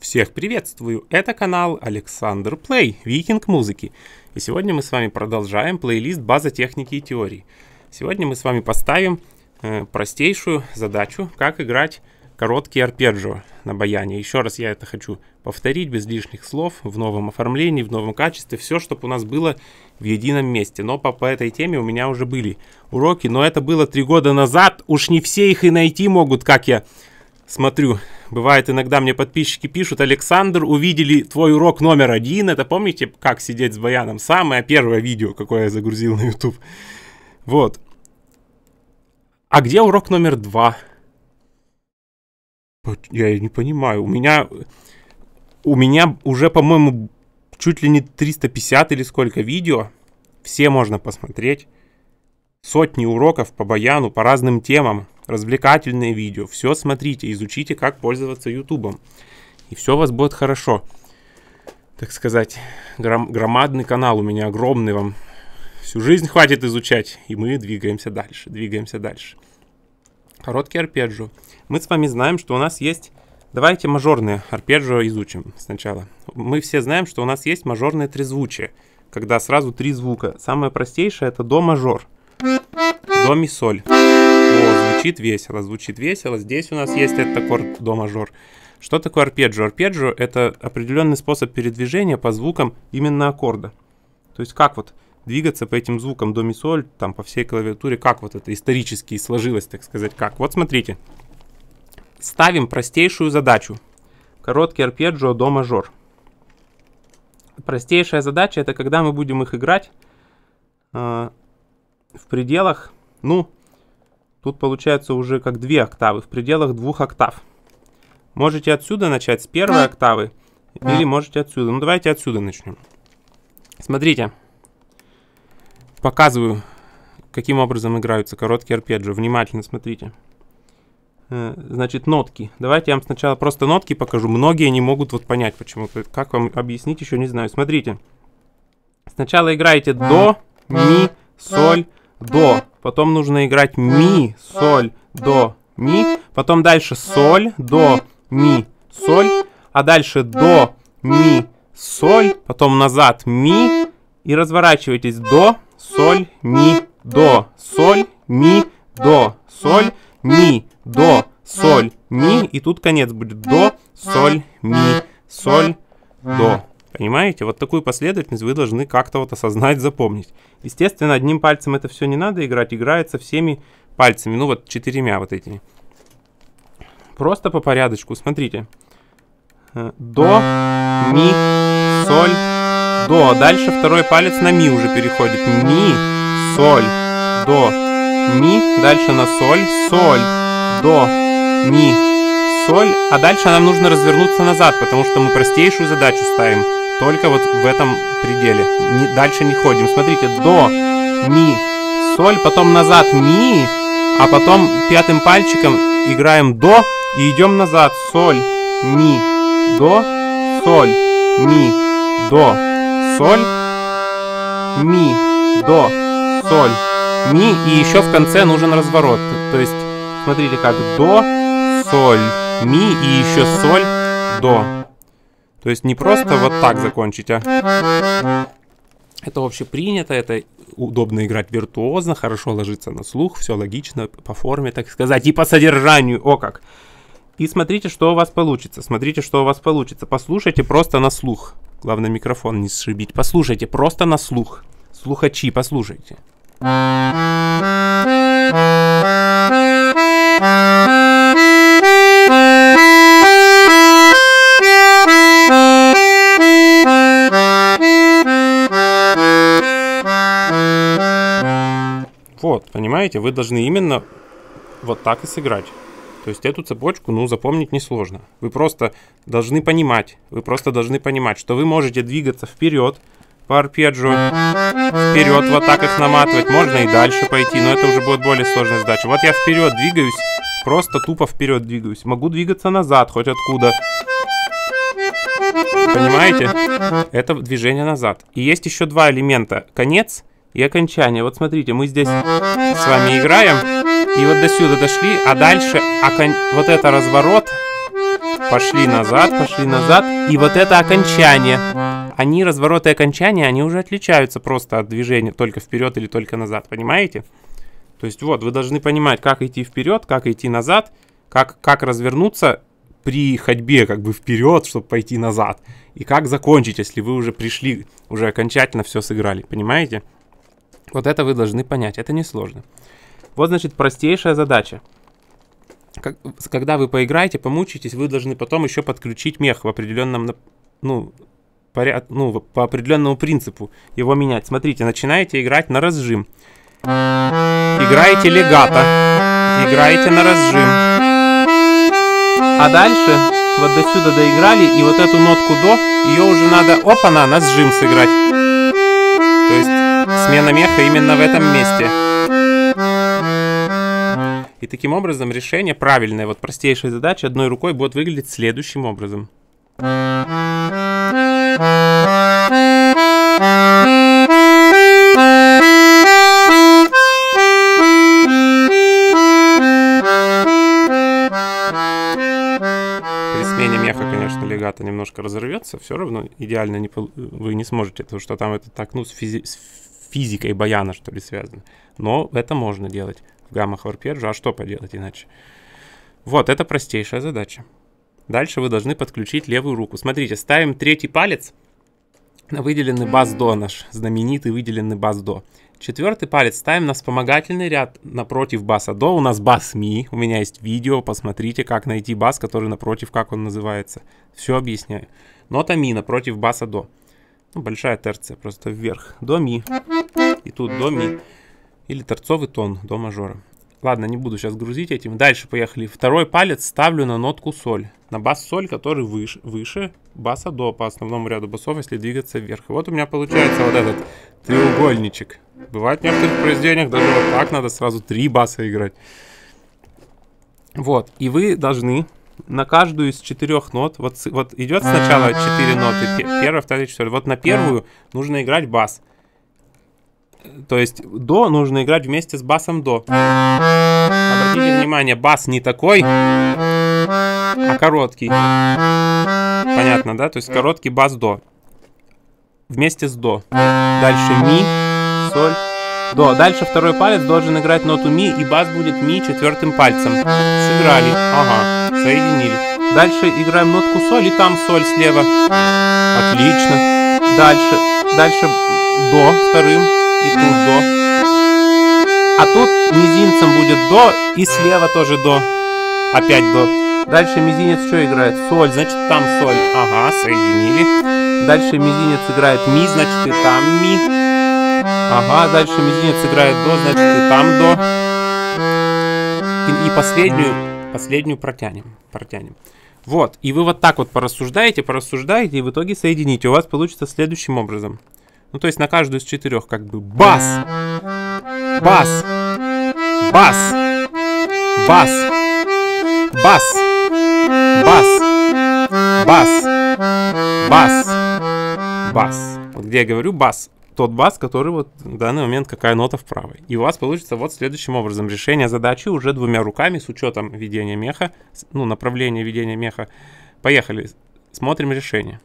Всех приветствую! Это канал Александр Play, Викинг музыки. И сегодня мы с вами продолжаем плейлист «База техники и теории». Сегодня мы с вами поставим простейшую задачу, как играть короткий арпеджио на баяне. Еще раз я это хочу повторить без лишних слов, в новом оформлении, в новом качестве. Все, чтобы у нас было в едином месте. Но по этой теме у меня уже были уроки, но это было 3 года назад. Уж не все их и найти могут, как я смотрю. Бывает, иногда мне подписчики пишут: Александр, увидели твой урок номер 1. Это помните, как сидеть с баяном? Самое первое видео, какое я загрузил на YouTube. Вот. А где урок номер 2? Я не понимаю. У меня уже, по-моему, чуть ли не 350 или сколько видео. Все можно посмотреть. Сотни уроков по баяну, по разным темам. Развлекательные видео. Все смотрите, изучите, как пользоваться ютубом. И все у вас будет хорошо. Так сказать, громадный канал у меня, огромный, вам всю жизнь хватит изучать. И мы двигаемся дальше. Короткий арпеджио. Мы с вами знаем, что у нас есть... Давайте мажорные арпеджио изучим сначала. Мы все знаем, что у нас есть мажорное трезвучие, когда сразу 3 звука. Самое простейшее — это до мажор. До ми соль. О, звучит весело. Здесь у нас есть этот аккорд до мажор. Что такое арпеджио? Арпеджио — это определенный способ передвижения по звукам именно аккорда. То есть как вот двигаться по этим звукам до ми соль, там по всей клавиатуре, как вот это исторически сложилось, так сказать, как. Вот смотрите. Ставим простейшую задачу. Короткий арпеджио до мажор. Простейшая задача — это когда мы будем их играть в пределах, ну, тут получается уже как 2 октавы, в пределах 2 октав. Можете отсюда начать, с 1-й октавы, или можете отсюда. Ну, давайте отсюда начнем. Смотрите. Показываю, каким образом играются короткие арпеджио. Внимательно смотрите. Значит, нотки. Давайте я вам сначала просто нотки покажу. Многие не могут вот понять, почему. Как вам объяснить, еще не знаю. Смотрите. Сначала играете до, ми, соль, до. Потом нужно играть ми, соль, до, ми. Потом дальше соль, до, ми, соль. А дальше до, ми, соль. Потом назад ми. И разворачивайтесь до, соль, ми, до, соль, ми, до, соль, ми, до, соль, ми. И тут конец будет до, соль, ми, соль, до. Понимаете? Вот такую последовательность вы должны как-то вот осознать, запомнить. Естественно, одним пальцем это все не надо играть. Играется всеми пальцами. Ну вот 4 вот этими. Просто по порядочку. Смотрите. До, ми, соль, до. Дальше 2-й палец на ми уже переходит. Ми, соль, до, ми. Дальше на соль, соль, до, ми, соль. А дальше нам нужно развернуться назад, потому что мы простейшую задачу ставим только вот в этом пределе. Дальше не ходим. Смотрите, до, ми, соль, потом назад ми, а потом 5-м пальчиком играем до и идем назад. Соль, ми, до, соль, ми, до, соль, ми, до, соль, ми. И еще в конце нужен разворот. То есть, смотрите, как до, соль, ми и еще соль, до. То есть не просто вот так закончить, а это общепринято, это удобно играть виртуозно, хорошо ложится на слух, все логично по форме, так сказать, и по содержанию, о как. И смотрите, что у вас получится, послушайте просто на слух. Главное, микрофон не сшибить. Послушайте просто на слух. Слухачи, послушайте. Вот, понимаете, вы должны именно вот так и сыграть. То есть эту цепочку, ну, запомнить несложно. Вы просто должны понимать, что вы можете двигаться вперед по арпеджио, вперед вот так их наматывать. Можно и дальше пойти, но это уже будет более сложная задача. Вот я вперед двигаюсь, просто тупо вперед двигаюсь. Могу двигаться назад, хоть откуда. Понимаете? Это движение назад. И есть еще 2 элемента. Конец и окончание. Вот смотрите, мы здесь с вами играем. И вот до сюда дошли, а дальше вот это разворот. пошли назад. И вот это окончание. Они, развороты и окончания, они уже отличаются просто от движения только вперед или только назад, понимаете? То есть вот, вы должны понимать, как идти вперед, как идти назад, как развернуться при ходьбе как бы вперед, чтобы пойти назад. И как закончить, если вы уже пришли, уже окончательно все сыграли, понимаете? Вот это вы должны понять, это несложно. Вот, значит, простейшая задача. Когда вы поиграете, помучитесь, вы должны потом еще подключить мех в определенном, по определенному принципу его менять. Смотрите, начинаете играть на разжим. Играете легато. Играете на разжим. А дальше вот до сюда доиграли, и вот эту нотку до, ее уже надо, опа-на, на сжим сыграть. То есть смена меха именно в этом месте. И таким образом решение правильное, вот простейшей задачи одной рукой будет выглядеть следующим образом. При смене меха, конечно, легато немножко разорвется, все равно идеально вы не сможете, потому что там это так, с физикой баяна, что ли, связано. Но это можно делать в гаммах арпеджио, а что поделать иначе? Вот, это простейшая задача. Дальше вы должны подключить левую руку. Смотрите, ставим третий палец на выделенный бас-до, наш знаменитый выделенный бас-до. Четвертый палец ставим на вспомогательный ряд напротив баса-до. У нас бас-ми, у меня есть видео, посмотрите, как найти бас, который напротив, как он называется. Все объясняю. Нота ми напротив баса-до. Большая терция, просто вверх. До-ми. И тут до-ми. Или торцовый тон, до мажора. Ладно, не буду сейчас грузить этим. Дальше поехали. Второй палец ставлю на нотку соль. На бас-соль, который выше баса-до по основному ряду басов, если двигаться вверх. И вот у меня получается вот этот треугольничек. Бывает в некоторых произведениях даже вот так надо сразу 3 баса играть. Вот. И вы должны на каждую из 4 нот, вот идет сначала 4 ноты, первая, вторая, четвертая. Вот на первую нужно играть бас. То есть до нужно играть вместе с басом до. Обратите внимание, бас не такой, а короткий. Понятно, да? То есть короткий бас до. Вместе с до. Дальше ми, соль, до. Дальше второй палец должен играть ноту ми, и бас будет ми 4-м пальцем. Сыграли. Ага, соединили. Дальше играем нотку соль, и там соль слева. Отлично. Дальше до 2-м. И тут до. А тут мизинцем будет до, и слева тоже до. Опять до. Дальше мизинец что играет? Соль, значит там соль. Ага, соединили. Дальше мизинец играет ми, значит и там ми. Ага, дальше мизинец играет до, значит и там до. И последнюю протянем. Вот, и вы вот так вот порассуждаете, и в итоге соедините. У вас получится следующим образом. Ну, то есть на каждую из 4 как бы бас, бас, бас, бас, бас, бас, бас, бас, бас. Вот где я говорю бас, тот бас, который вот в данный момент какая нота в правой. И у вас получится вот следующим образом решение задачи уже 2 руками с учетом ведения меха, направления ведения меха. Поехали, смотрим решение.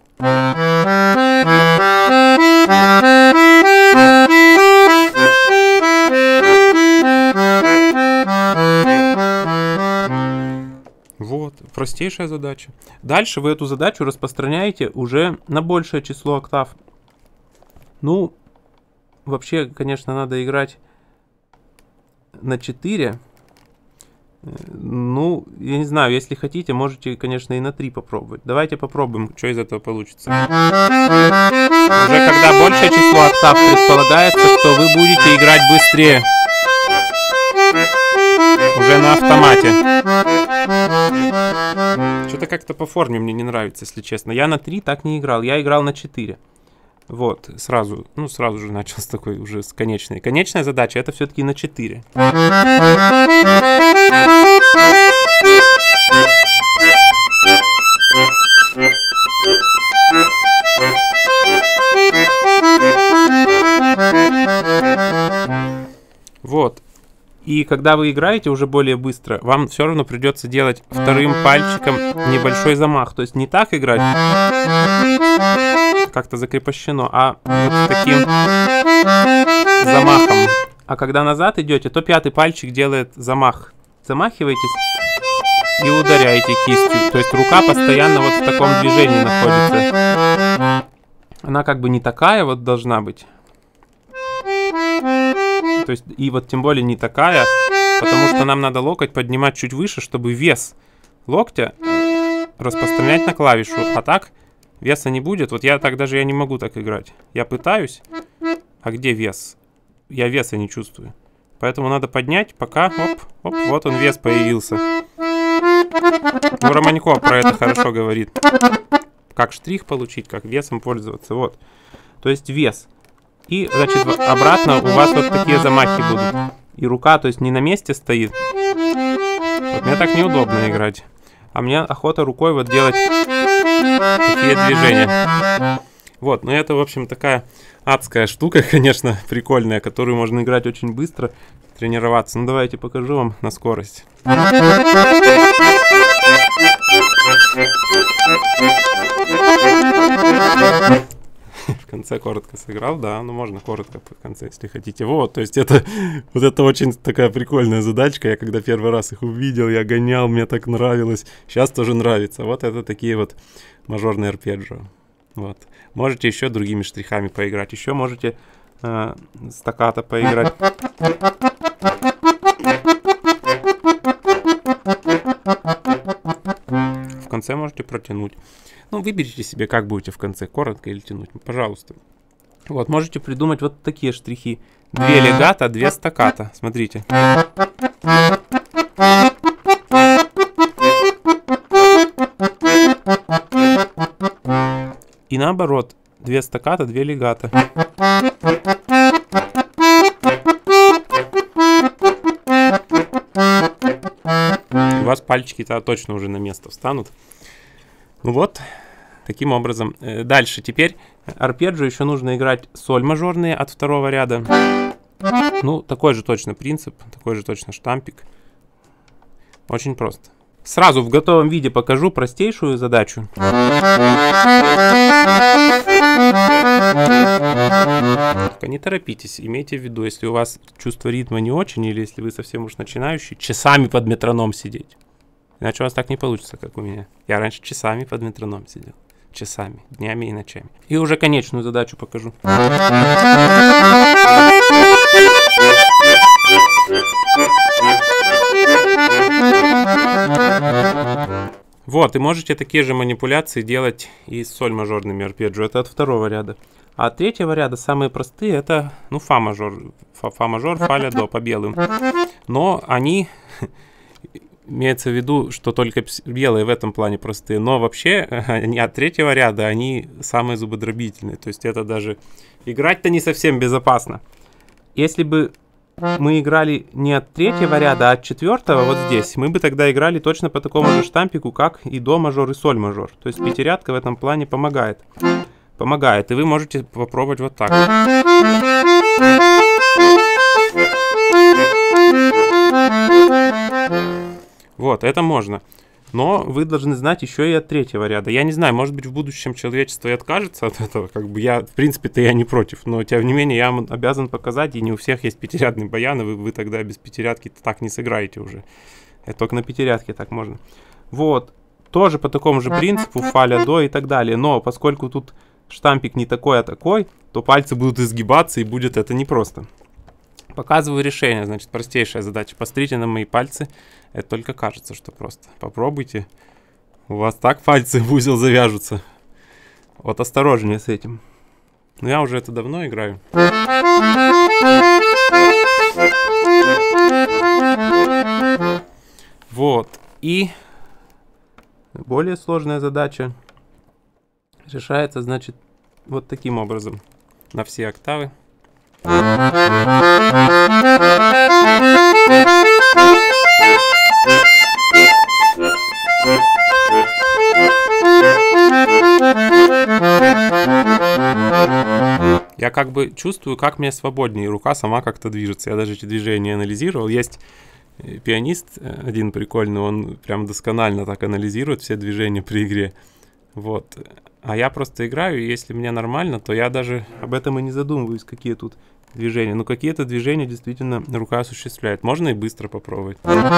Вот, простейшая задача. Дальше вы эту задачу распространяете уже на большее число октав. Ну, вообще, конечно, надо играть на 4. Ну, я не знаю, если хотите, можете, конечно, и на 3 попробовать. Давайте попробуем, что из этого получится. Уже когда большее число октав, предполагается, что вы будете играть быстрее. Уже на автомате. Что-то как-то по форме мне не нравится, если честно. Я на 3 так не играл, я играл на 4. Вот, сразу же начал с такой уже с конечной. Конечная задача это все-таки на 4. Вот. И когда вы играете уже более быстро, вам все равно придется делать вторым пальчиком небольшой замах. То есть не так играть, как-то закрепощено, а вот таким замахом. А когда назад идете, то пятый пальчик делает замах. Замахиваетесь и ударяете кистью. То есть рука постоянно вот в таком движении находится. Она как бы не такая вот должна быть. То есть и вот тем более не такая, потому что нам надо локоть поднимать чуть выше, чтобы вес локтя распространять на клавишу. А так веса не будет. Вот я не могу так играть. Я пытаюсь. А где вес? Я веса не чувствую. Поэтому надо поднять, пока, оп, вот он вес появился. Ну, Романько про это хорошо говорит. Как штрих получить, как весом пользоваться, вот. То есть вес. И, значит, обратно у вас вот такие замахи будут. И рука, то есть не на месте стоит. Вот мне так неудобно играть. А мне охота рукой вот делать такие движения. Вот, ну это, в общем, такая адская штука, конечно, прикольная, которую можно играть очень быстро, тренироваться. Ну давайте покажу вам на скорость. В конце коротко сыграл, да, ну можно коротко в конце, если хотите. Вот, то есть это очень такая прикольная задачка. Я когда первый раз их увидел, я гонял, мне так нравилось. Сейчас тоже нравится. Вот это такие вот мажорные арпеджио. Вот. Можете еще другими штрихами поиграть. Еще можете стаккато поиграть. В конце можете протянуть. Ну, выберите себе, как будете в конце, коротко или тянуть, пожалуйста. Вот, можете придумать вот такие штрихи. 2 легато, 2 стаккато. Смотрите. И наоборот, 2 стаккато, 2 легато. У вас пальчики-то точно уже на место встанут. Ну вот, таким образом. Дальше, теперь арпеджио еще нужно играть соль мажорные от второго ряда. Ну, такой же точно принцип, такой же точно штампик. Очень просто. Сразу в готовом виде покажу простейшую задачу. Только не торопитесь, имейте в виду, если у вас чувство ритма не очень, или если вы совсем уж начинающий, часами под метроном сидеть. Иначе у вас так не получится, как у меня. Я раньше часами под метроном сидел. Часами, днями и ночами. И уже конечную задачу покажу. Вот, и можете такие же манипуляции делать и с соль мажорными арпеджио. Это от второго ряда. А от третьего ряда самые простые это, ну, фа мажор, фа ля до по белым. Но они, имеется в виду, что только белые в этом плане простые. Но вообще они от третьего ряда они самые зубодробительные. То есть это даже играть-то не совсем безопасно. Если бы мы играли не от третьего ряда, а от четвертого, вот здесь, мы бы тогда играли точно по такому же штампику, как и до мажор, и соль мажор. То есть пятирядка в этом плане помогает. Помогает, и вы можете попробовать вот так. Вот, это можно. Но вы должны знать еще и от третьего ряда. Я не знаю, может быть, в будущем человечество и откажется от этого. Как бы я, в принципе-то, я не против. Но, тем не менее, я вам обязан показать, и не у всех есть пятирядный баян, и вы тогда без пятирядки так не сыграете уже. Это только на пятирядке так можно. Вот. Тоже по такому же принципу, фа ля до и так далее. Но поскольку тут штампик не такой, а такой, то пальцы будут изгибаться, и будет это непросто. Показываю решение, значит, простейшая задача. Посмотрите на мои пальцы. Это только кажется, что просто. Попробуйте. У вас так пальцы в узел завяжутся. Вот осторожнее с этим. Но я уже это давно играю. Вот. И более сложная задача решается, значит, вот таким образом. На все октавы. Я как бы чувствую, как мне свободнее, рука сама как-то движется. Я даже эти движения анализировал. Есть пианист один прикольный, он прям досконально так анализирует все движения при игре. Вот. А я просто играю, и если мне нормально, то я даже об этом и не задумываюсь, какие тут движения. Ну, какие-то движения действительно рука осуществляет. Можно и быстро попробовать.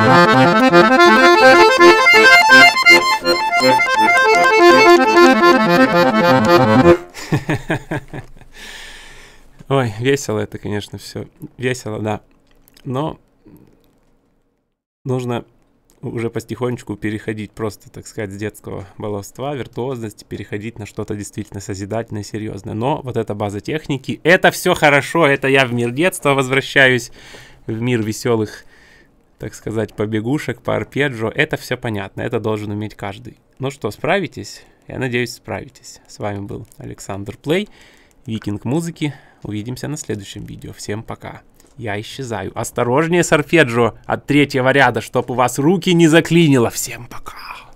Ой, весело это, конечно, все. Весело, да. Но нужно уже потихонечку переходить просто, так сказать, с детского баловства, виртуозности, переходить на что-то действительно созидательное, серьезное. Но вот эта база техники, это все хорошо, это я в мир детства возвращаюсь, в мир веселых, так сказать, побегушек, по арпеджио. Это все понятно, это должен уметь каждый. Ну что, справитесь? Я надеюсь, справитесь. С вами был Александр Плей, Викинг музыки. Увидимся на следующем видео. Всем пока. Я исчезаю. Осторожнее с арпеджио от 3-го ряда, чтоб у вас руки не заклинило. Всем пока.